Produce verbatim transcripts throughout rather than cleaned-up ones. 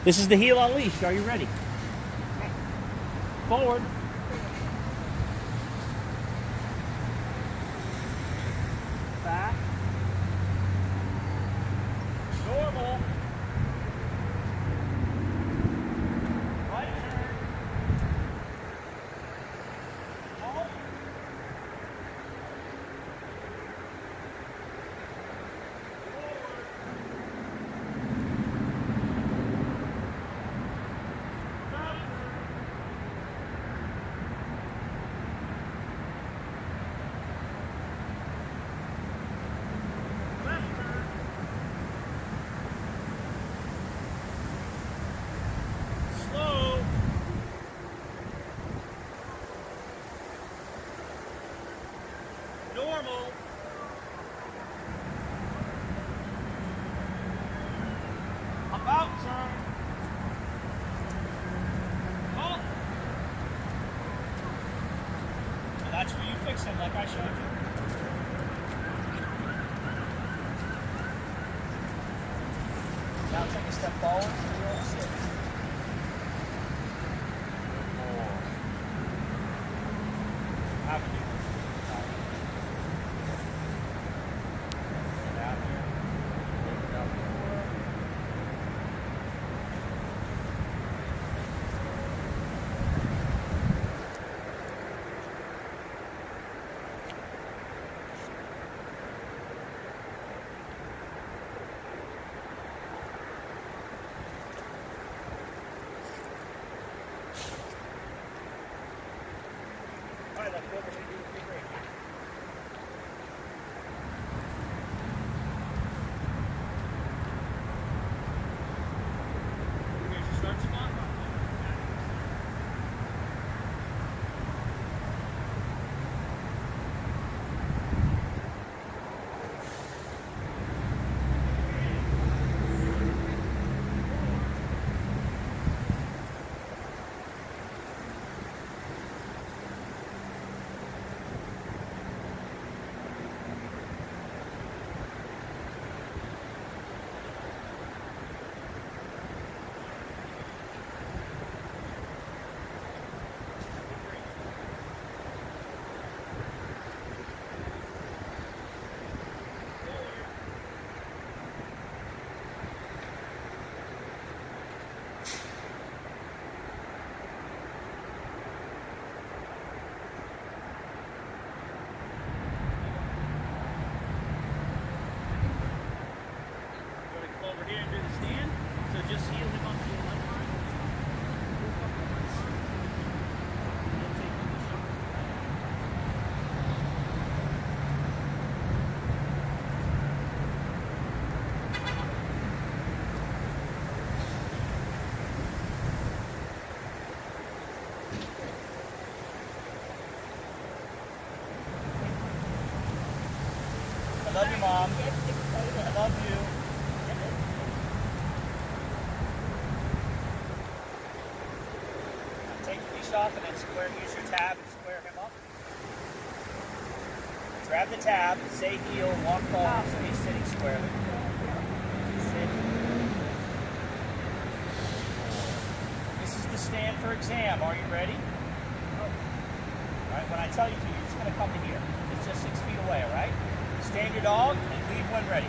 This is the heel unleashed. Are you ready? Forward. Back. Normal. Right turn. Halt. Normal. About turn. Halt. And that's where you fix them like I showed you. Now take a step forward to the old six. Four. Avenue. All right, let's go over here and do the big break. Here's your start spot. Over here and do the stand. So just heel him up to the left line. Move up the left line. And then take the shot. I love you, Mom. I love you. Take the leash off and then square, use your tab and square him up. Grab the tab, say heel, walk forward, so he's sitting squarely. Sit. This is the stand for exam. Are you ready? Alright, when I tell you to, you're just going to come to here. It's just six feet away, alright? Stand your dog and leave when ready.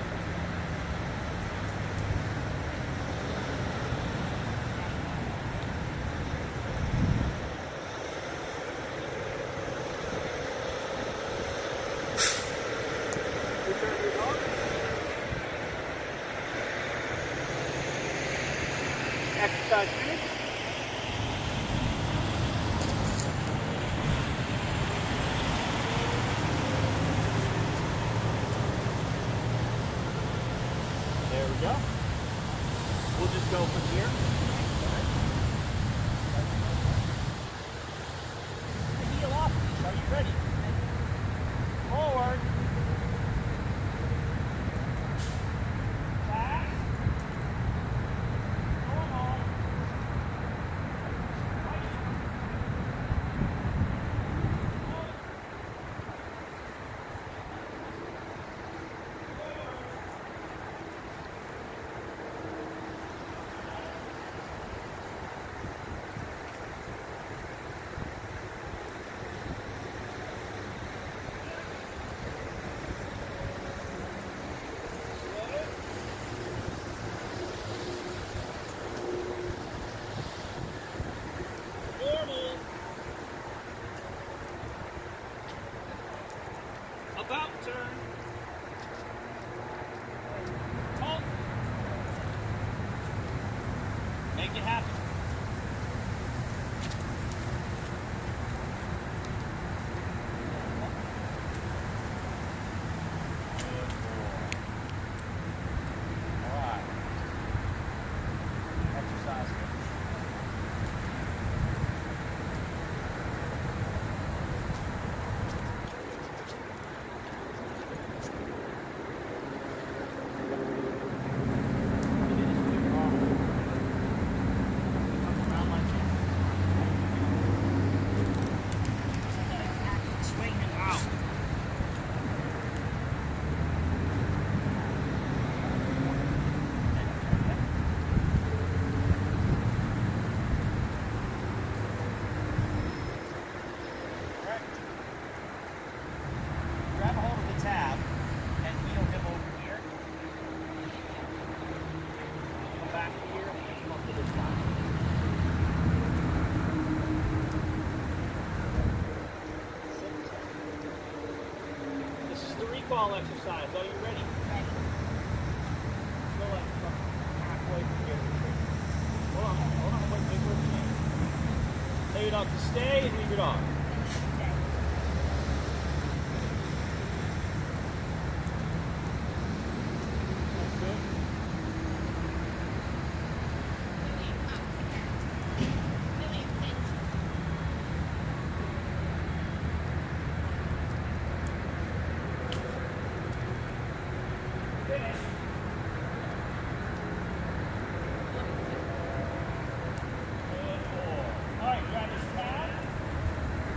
Exercise finished. There we go. We'll just go from here. The heel off. Are you ready? Forward. Back. Normal. it happen. Ball exercise. Are you ready? Ready. Go like halfway from here. Hold on, hold on, wait, wait, wait, wait. Tell your dog to stay and leave your dog. That's good. Finish. Good ball. All right, grab his tab.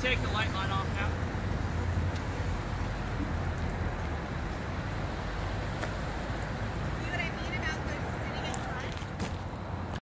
take the light line off now?